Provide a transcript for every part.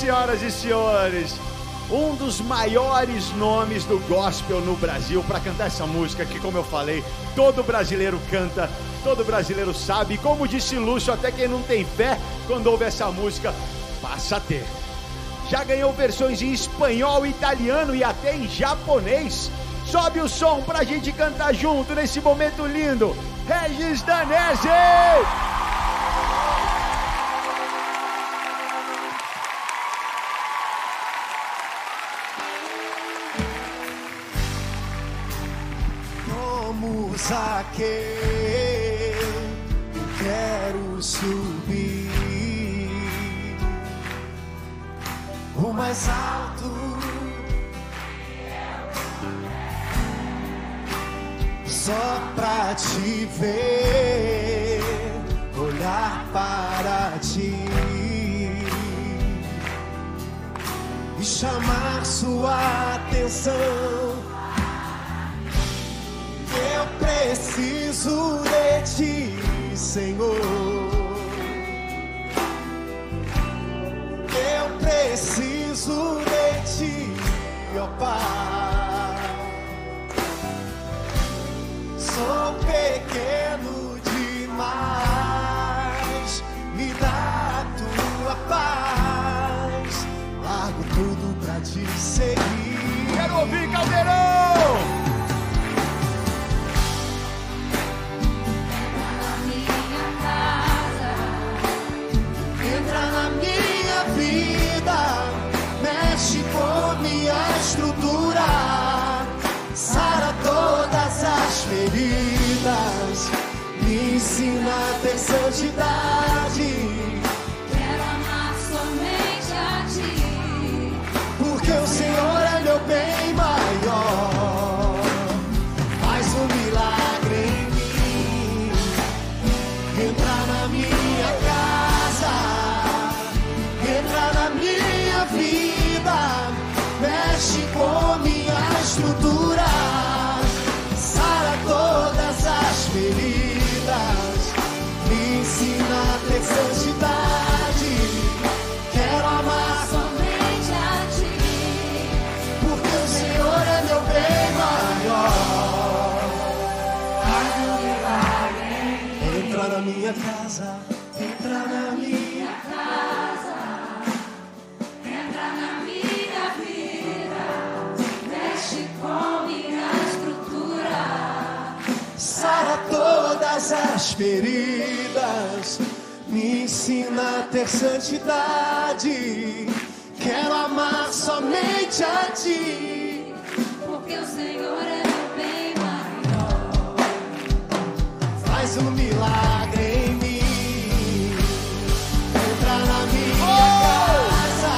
senhoras e senhores, um dos maiores nomes do gospel no Brasil para cantar essa música que, como eu falei, todo brasileiro canta, todo brasileiro sabe. Como disse Lúcio, até quem não tem fé, quando ouve essa música, passa a ter. Já ganhou versões em espanhol, italiano e até em japonês. Sobe o som pra gente cantar junto nesse momento lindo. Regis Danese! Como Zaqueu, eu quero subir o mais alto, só pra te ver, olhar para ti e chamar sua atenção. Eu preciso de ti, Senhor. Eu preciso de ti, ó Pai. Sou pequeno demais, me dá a tua paz. Largo tudo pra te seguir. Quero ouvir, Caldeirão! Mexe com minha estrutura, sara todas as feridas, me ensina a ter santidade. Quero amar somente a ti, porque o Senhor é meu bem maior. Faz um milagre em mim, entra na minha casa, entra na minha vida, mexe com minha estrutura, sara todas as feridas, me ensina a ter santidade. Quero amar somente a ti, porque o Senhor é meu bem maior. faz um milagre. Entra na minha casa, entra na minha Casa, entra na minha vida, mexe com minha estrutura, sara todas as feridas, me ensina a ter santidade. Quero amar somente a ti, porque o Senhor é meu bem maior. faz um milagre em mim. Entra na minha casa,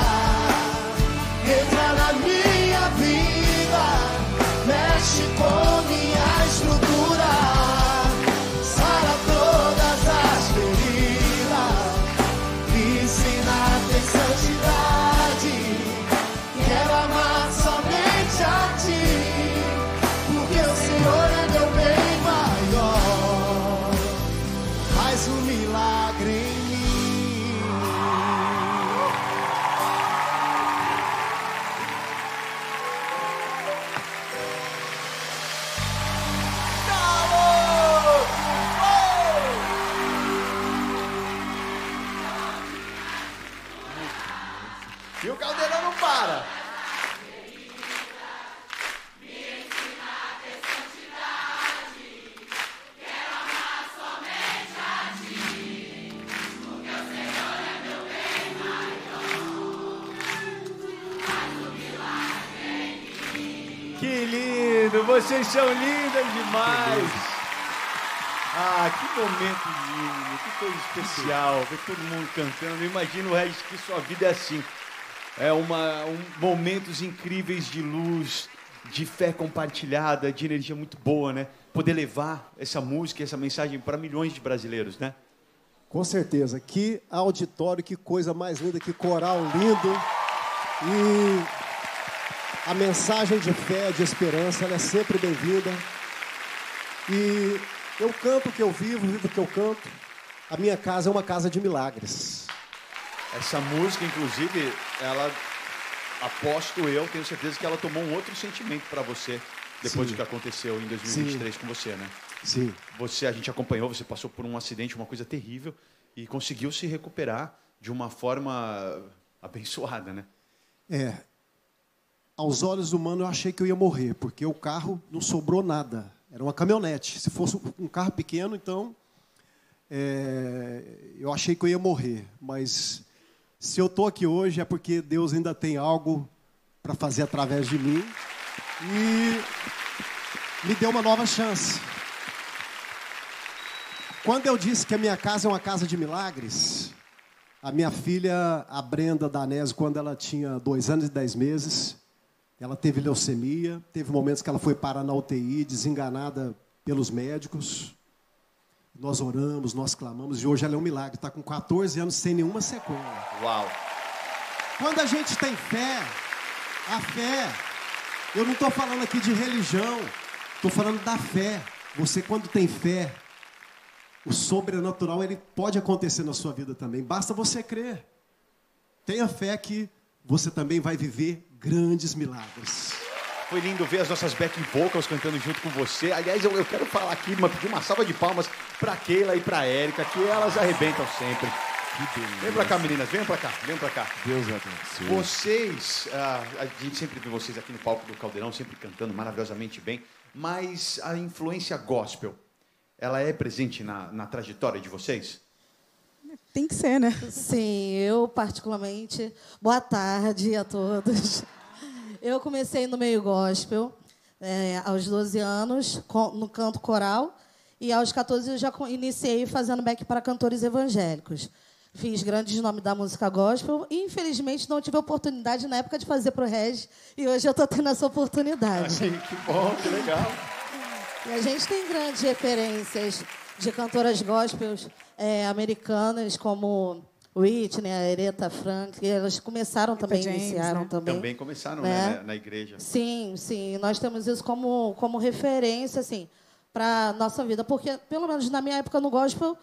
entra na minha vida, mexe com minha estrutura, sara todas as feridas, me ensina a ter santidade. Quero amar somente a ti, porque o Senhor é meu bem maior. Faz um milagre em mim. E o Caldeirão não para. Que lindo, vocês são lindas demais. Ah, que momento lindo, que coisa especial, ver todo mundo cantando. Eu imagino, Regis, que sua vida é assim. É momentos incríveis de luz, de fé compartilhada, de energia muito boa, né? Poder levar essa música, essa mensagem para milhões de brasileiros, né? Com certeza. Que auditório, que coisa mais linda, que coral lindo. E a mensagem de fé, de esperança, ela é sempre bem-vinda. E eu canto o que eu vivo, vivo o que eu canto. A minha casa é uma casa de milagres. Essa música, inclusive, ela, aposto eu, tenho certeza que ela tomou um outro sentimento para você depois do que aconteceu em 2023 com você, né? Sim. A gente acompanhou, você passou por um acidente, uma coisa terrível, e conseguiu se recuperar de uma forma abençoada, né? Aos olhos humanos eu achei que eu ia morrer, porque o carro não sobrou nada. Era uma caminhonete. Se fosse um carro pequeno, então eu achei que eu ia morrer. Mas se eu estou aqui hoje é porque Deus ainda tem algo para fazer através de mim e me deu uma nova chance. Quando eu disse que a minha casa é uma casa de milagres, a minha filha, a Brenda Danese, quando ela tinha 2 anos e 10 meses, ela teve leucemia, teve momentos que ela foi parar na UTI, desenganada pelos médicos. Nós oramos, nós clamamos, e hoje ela é um milagre, está com 14 anos sem nenhuma sequela. Uau! Quando a gente tem fé, a fé, eu não estou falando aqui de religião, estou falando da fé. Você, quando tem fé, o sobrenatural ele pode acontecer na sua vida também. Basta você crer. Tenha fé que você também vai viver grandes milagres. Foi lindo ver as nossas back vocals cantando junto com você. Aliás, eu quero falar aqui, pedir uma salva de palmas para Keila e para Érica, que elas arrebentam sempre. Que beleza. Vem pra cá, meninas, venham pra cá. Deus abençoe. Vocês, a gente sempre vê vocês aqui no palco do Caldeirão, sempre cantando maravilhosamente bem, mas a influência gospel, ela é presente na trajetória de vocês? Tem que ser, né? Sim, eu particularmente. Boa tarde a todos. Eu comecei no meio gospel aos 12 anos, no canto coral, e aos 14 eu já iniciei fazendo back para cantores evangélicos. Fiz grandes nomes da música gospel e, infelizmente, não tive a oportunidade na época de fazer para o Regi, e hoje eu estou tendo essa oportunidade. Que bom, que legal. E a gente tem grandes referências de cantoras gospels americanas, como Whitney, a Aretha Franklin. Elas começaram também, James, iniciaram né? também. Também começaram, né? Na igreja. Sim. Nós temos isso como referência, assim, para a nossa vida. Porque, pelo menos na minha época no gospel,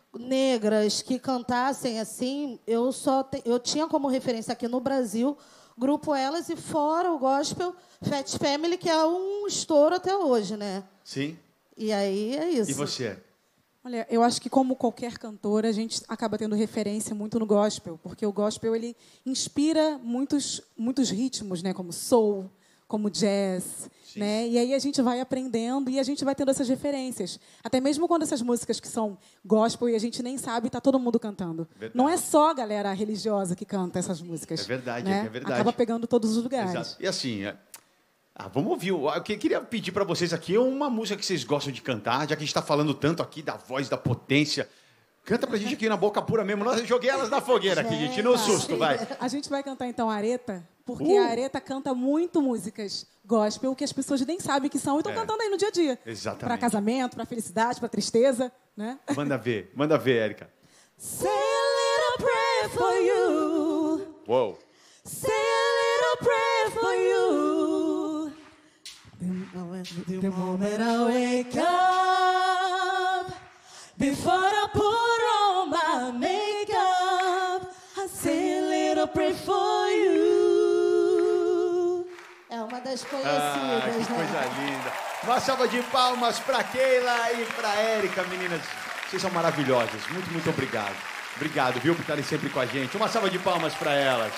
negras que cantassem assim, eu tinha como referência aqui no Brasil Grupo Elas e fora o gospel Fat Family, que é um estouro até hoje, né? Sim. E aí é isso. E você? Olha, eu acho que como qualquer cantora, a gente acaba tendo referência muito no gospel, porque o gospel ele inspira muitos ritmos, né, como soul, como jazz, né? E aí a gente vai aprendendo e a gente vai tendo essas referências. Até mesmo quando essas músicas que são gospel e a gente nem sabe, tá todo mundo cantando. Verdade. Não é só a galera religiosa que canta essas músicas. É verdade, né? é verdade. Acaba pegando todos os lugares. Exato. E assim, vamos ouvir. Eu queria pedir para vocês aqui uma música que vocês gostam de cantar, já que a gente está falando tanto aqui da voz, da potência. Canta pra gente aqui na boca pura mesmo. Eu joguei elas na fogueira aqui, gente. No susto, vai. A gente vai cantar, então, a Aretha, porque a Aretha canta muito músicas gospel que as pessoas nem sabem que são e estão cantando aí no dia a dia. Exatamente. Para casamento, para felicidade, para tristeza, né? Manda ver, Érica. Say a little prayer for you. Uou. Say a little prayer for you. The moment I wake up, before I put on my makeup, I say a little prayer for you. É uma das conhecidas, que né? coisa linda. Uma salva de palmas para Keila e para Érica, meninas. Vocês são maravilhosas. Muito, muito obrigado. Obrigado, viu, por estarem sempre com a gente. Uma salva de palmas para elas.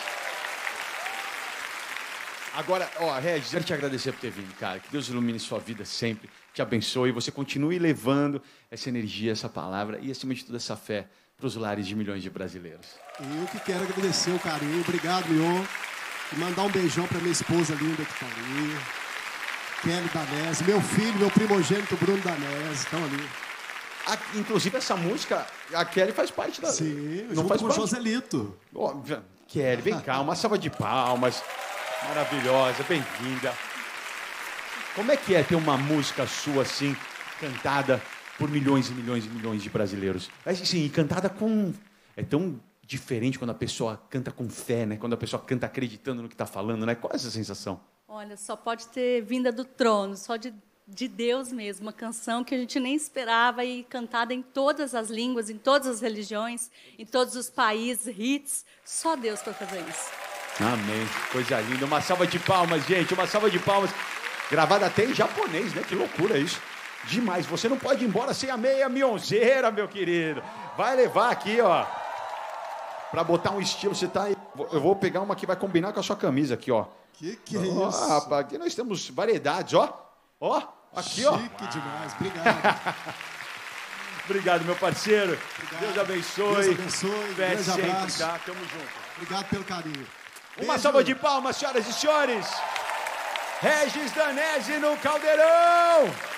Agora, Regis, quero te agradecer por ter vindo, cara. Que Deus ilumine sua vida sempre, te abençoe e você continue levando essa energia, essa palavra e, acima de tudo, essa fé para os lares de milhões de brasileiros. Eu que quero agradecer o carinho. Obrigado, Mion. E mandar um beijão para minha esposa linda que está ali. Kelly Danese, meu filho, meu primogênito Bruno Danese, estão ali. Inclusive, essa música, a Kelly faz parte da... Sim, não junto faz com o parte? Joselito. Kelly, vem cá, uma salva de palmas. Maravilhosa, bem-vinda. Como é que é ter uma música sua assim, cantada por milhões e milhões e milhões de brasileiros? Assim, e cantada com... É tão diferente quando a pessoa canta com fé, né? Quando a pessoa canta acreditando no que está falando, né? Qual é essa sensação? Olha, só pode ter vinda do trono, só de de Deus mesmo, uma canção que a gente nem esperava e cantada em todas as línguas, em todas as religiões, em todos os países, hits. Só Deus para fazer isso. Amém. Coisa linda. Uma salva de palmas, gente. Uma salva de palmas. Gravada até em japonês, né? Que loucura isso. Demais. Você não pode ir embora sem a meia mionzeira, meu querido. Vai levar aqui, ó. Pra botar um estilo. Você tá aí. Eu vou pegar uma que vai combinar com a sua camisa aqui, ó. Que é isso? Rapaz, aqui nós temos variedades, ó. Ó, aqui, ó. Chique demais. Obrigado. Obrigado, meu parceiro. Obrigado. Deus abençoe. Deus abençoe. Fé Grande sempre, abraço. tá? Tamo junto. Obrigado pelo carinho. Uma Beijo. salva de palmas, senhoras e senhores. Regis Danese no Caldeirão.